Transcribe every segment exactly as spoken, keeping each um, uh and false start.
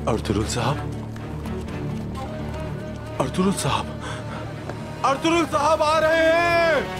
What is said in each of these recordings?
Ertugrul साहब, Ertugrul साहब, Ertugrul साहब आ रहे हैं।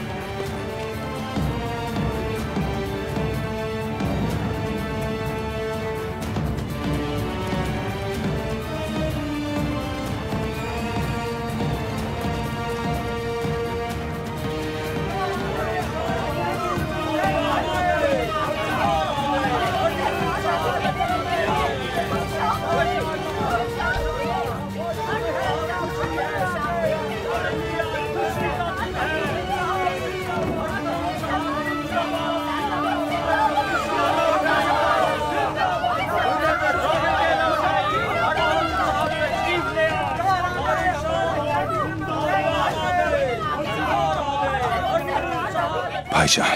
भाईजान,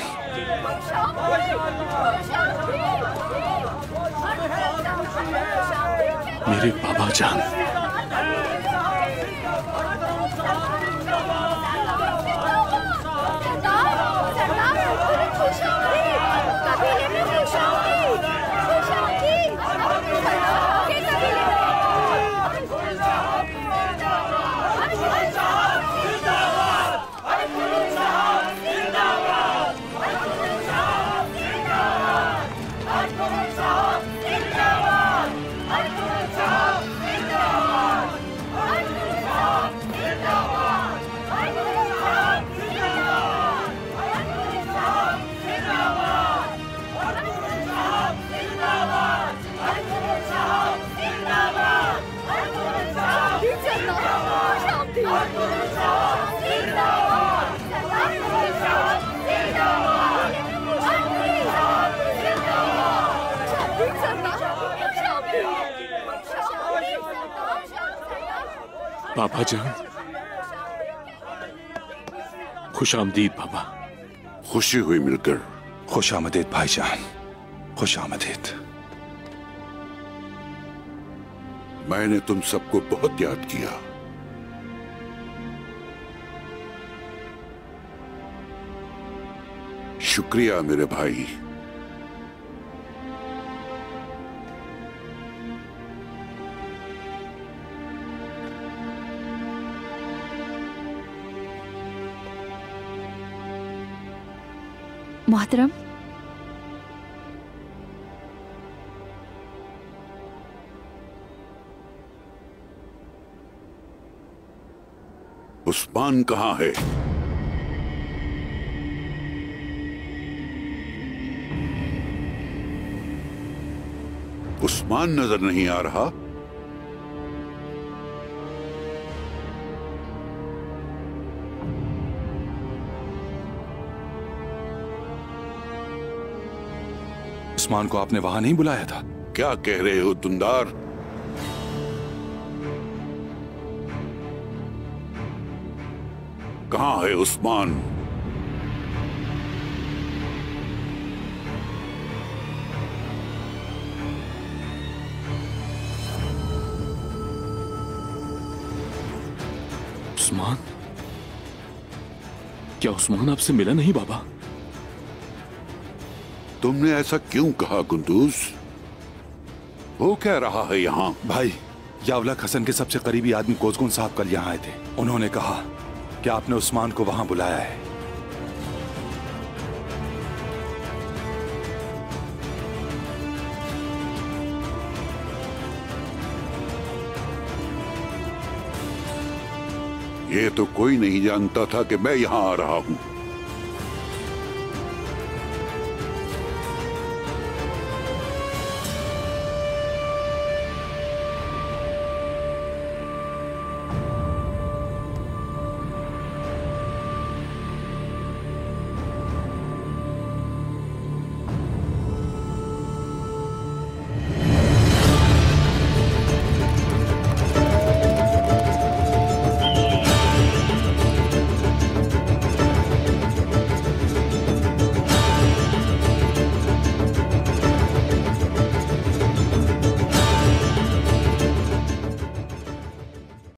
मेरे बाबा जान, बाबा जान, खुश आमदीद बाबा। खुशी हुई मिलकर। खुश आमदीद भाईजान, खुश आमदीद। मैंने तुम सबको बहुत याद किया। शुक्रिया मेरे भाई। मोहतरम, उस्मान कहाँ है? उस्मान नजर नहीं आ रहा। उस्मान को आपने वहां नहीं बुलाया था? क्या कह रहे हो दुंदार? कहां है उस्मान? उस्मान? क्या उस्मान आपसे मिला नहीं बाबा? तुमने ऐसा क्यों कहा कुंदूज? वो क्या रहा है यहाँ? भाई, यावलक हसन के सबसे करीबी आदमी कोजगुन साहब कल यहाँ आए थे। उन्होंने कहा कि आपने उस्मान को वहां बुलाया है। ये तो कोई नहीं जानता था कि मैं यहाँ आ रहा हूँ।